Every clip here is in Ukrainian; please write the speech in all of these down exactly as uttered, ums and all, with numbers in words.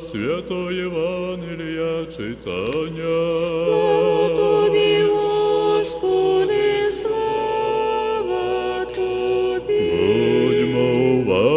Святого Євангелія читання. Слава Тобі, Господи, слава Тобі. Будьмо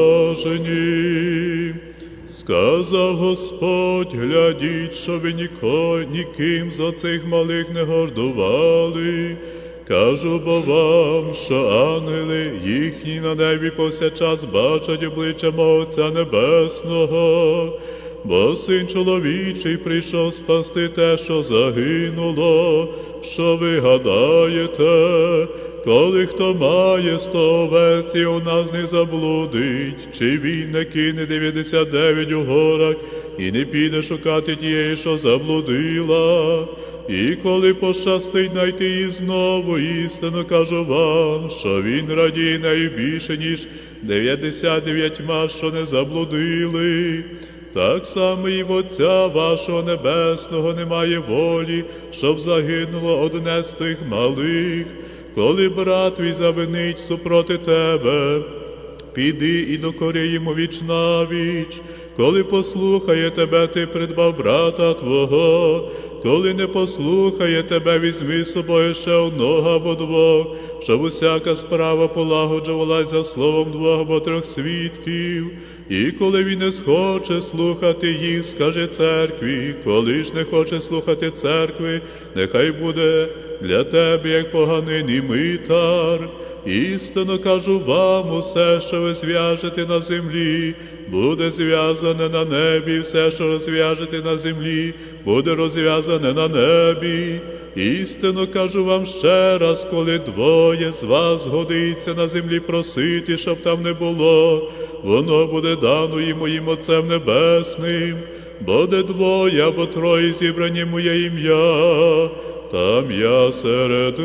уважені. Сказав Господь, глядіть, що ви ніко, ніким з оцих малих не гордували. Кажу бо вам, що ангели їхні на небі повсякчас бачать обличчя мого Отця Небесного. Бо Син чоловічий прийшов спасти те, що загинуло. Що ви гадаєте? Коли хто має сто овець і у нас не заблудить, чи він не кине дев'яносто дев'ять у горах і не піде шукати тієї, що заблудила? І коли пощастить знайти її знову, істинно кажу вам, що він радіє нею більше, ніж дев'яносто дев'ятьма, що не заблудили. Так само і в Отця вашого Небесного немає волі, щоб загинуло одне з тих малих. Коли брат твій завинить супроти тебе, піди і докори йому віч навіч. Коли послухає тебе, ти придбав брата твого. Коли не послухає тебе, візьми з собою ще одного або двох, щоб усяка справа полагоджувалась за словом двох або трьох свідків. І коли він не схоче слухати їх, скажи церкві. Коли ж не хоче слухати церкви, нехай буде для тебе, як поганий митар. Істинно кажу вам, усе, що ви зв'яжете на землі, буде зв'язане на небі, все, що розв'яжете на землі, буде розв'язане на небі. Істинно кажу вам ще раз, коли двоє з вас годиться на землі просити, щоб там не було, воно буде дано і моїм Отцем Небесним. Бо де двоє або троє зібрані моє ім'я, там я серед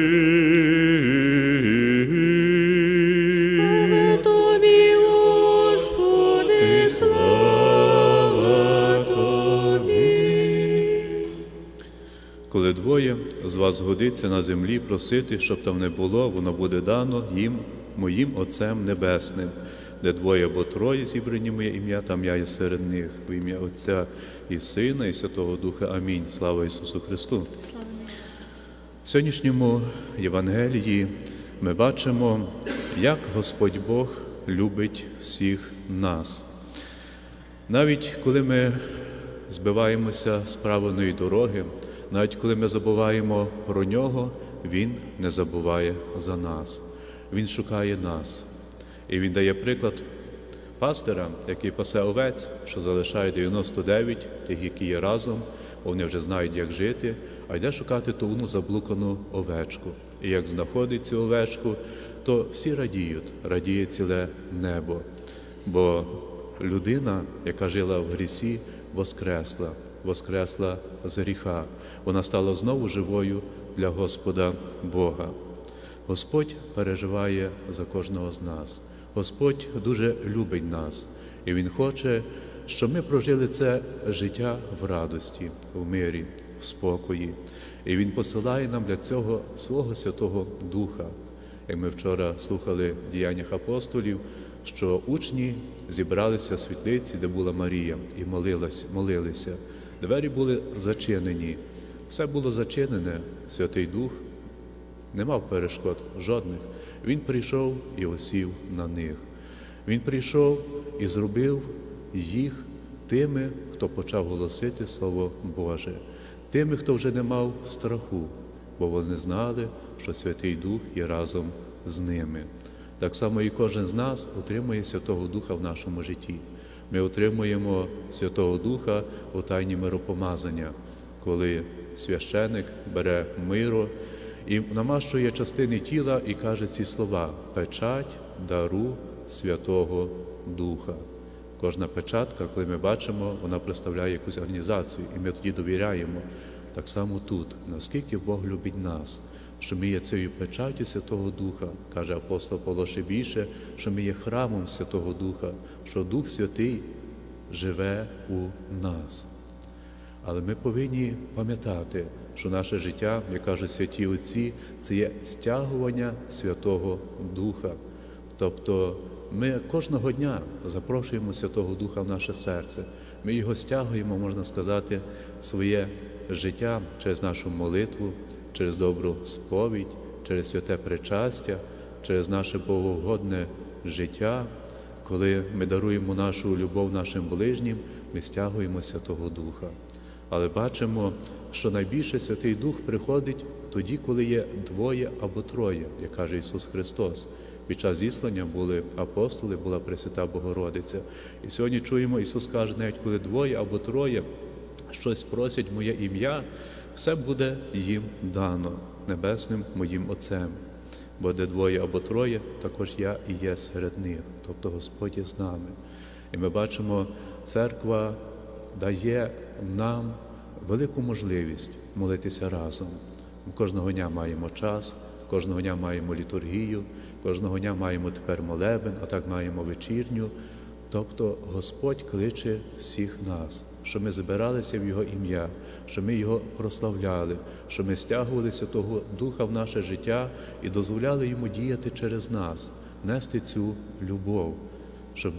них. Слава Тобі, Господи, слава Тобі. Коли двоє з вас годиться на землі просити, щоб там не було, воно буде дано їм, моїм Отцем Небесним. Де двоє або троє зібрані моє ім'я, там я є серед них. В ім'я Отця і Сина, і Святого Духа. Амінь. Слава Ісусу Христу. Слава. В сьогоднішньому Євангелії ми бачимо, як Господь Бог любить всіх нас. Навіть коли ми збиваємося з правильної дороги, навіть коли ми забуваємо про Нього, Він не забуває за нас. Він шукає нас. І Він дає приклад пастира, який пасе овець, що залишає дев'яносто дев'ять, тих, які є разом, вони вже знають, як жити, а йде шукати ту одну заблукану овечку. І як знаходить цю овечку, то всі радіють, радіє ціле небо. Бо людина, яка жила в грісі, воскресла, воскресла з гріха. Вона стала знову живою для Господа Бога. Господь переживає за кожного з нас. Господь дуже любить нас. І Він хоче, щоб ми прожили це життя в радості, в мирі, в спокої. І Він посилає нам для цього свого Святого Духа. Як ми вчора слухали в Діяннях апостолів, що учні зібралися в світлиці, де була Марія, і молилась, молилися. Двері були зачинені. Все було зачинене, Святий Дух не мав перешкод жодних. Він прийшов і осів на них. Він прийшов і зробив їх тими, хто почав голосити Слово Боже. Тими, хто вже не мав страху, бо вони знали, що Святий Дух є разом з ними. Так само і кожен з нас отримує Святого Духа в нашому житті. Ми отримуємо Святого Духа у тайні миропомазання, коли священик бере миро і намащує частини тіла і каже ці слова: «Печать дару Святого Духа». Кожна печатка, коли ми бачимо, вона представляє якусь організацію, і ми тоді довіряємо. Так само тут, наскільки Бог любить нас, що ми є цією печаттю Святого Духа, каже апостол Павло ще більше, що ми є храмом Святого Духа, що Дух Святий живе у нас. Але ми повинні пам'ятати, що наше життя, як кажуть святі отці, це є стягування Святого Духа. Тобто ми кожного дня запрошуємо Святого Духа в наше серце. Ми його стягуємо, можна сказати, в своє життя через нашу молитву, через добру сповідь, через святе причастя, через наше богоугодне життя. Коли ми даруємо нашу любов нашим ближнім, ми стягуємо Святого Духа. Але бачимо, що найбільше Святий Дух приходить тоді, коли є двоє або троє, як каже Ісус Христос. Під час зіслання були апостоли, була Пресвята Богородиця. І сьогодні чуємо, Ісус каже, навіть коли двоє або троє щось просять моє ім'я, все буде їм дано небесним моїм Отцем. Бо де двоє або троє, також я і є серед них, тобто Господь є з нами. І ми бачимо, церква дає нам велику можливість молитися разом. Ми кожного дня маємо час, кожного дня маємо літургію, кожного дня маємо тепер молебен, а так маємо вечірню. Тобто Господь кличе всіх нас, що ми збиралися в Його ім'я, що ми Його прославляли, що ми стягували Святого Духа в наше життя і дозволяли Йому діяти через нас, нести цю любов, щоб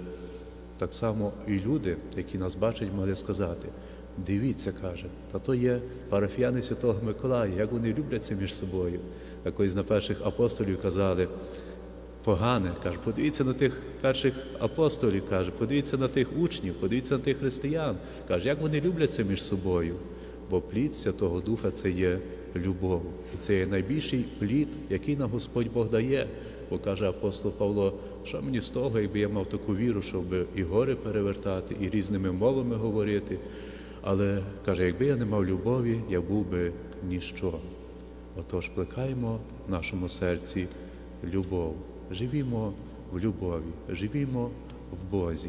так само і люди, які нас бачать, могли сказати: дивіться, каже, та то є парафіяни Святого Миколая, як вони любляться між собою. А колись на перших апостолів казали: погане, каже, подивіться на тих перших апостолів, каже, подивіться на тих учнів, подивіться на тих християн, каже, як вони любляться між собою. Бо плід Святого Духа – це є любов. І це є найбільший плід, який нам Господь Бог дає. Бо каже апостол Павло: що мені з того, якби я мав таку віру, щоб і гори перевертати, і різними мовами говорити. Але, каже, якби я не мав любові, я був би ніщо. Отож, плекаємо в нашому серці любов. Живімо в любові, живімо в Бозі.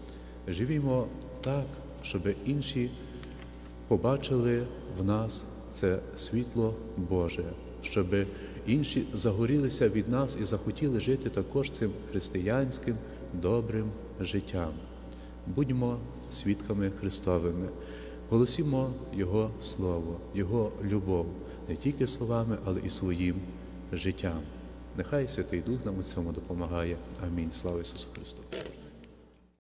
Живімо так, щоб інші побачили в нас це світло Боже, щоб інші загорілися від нас і захотіли жити також цим християнським, добрим життям. Будьмо свідками Христовими, голосімо Його Слово, Його любов, не тільки словами, але і своїм життям. Нехай Святий Дух нам у цьому допомагає. Амінь. Слава Ісусу Христу!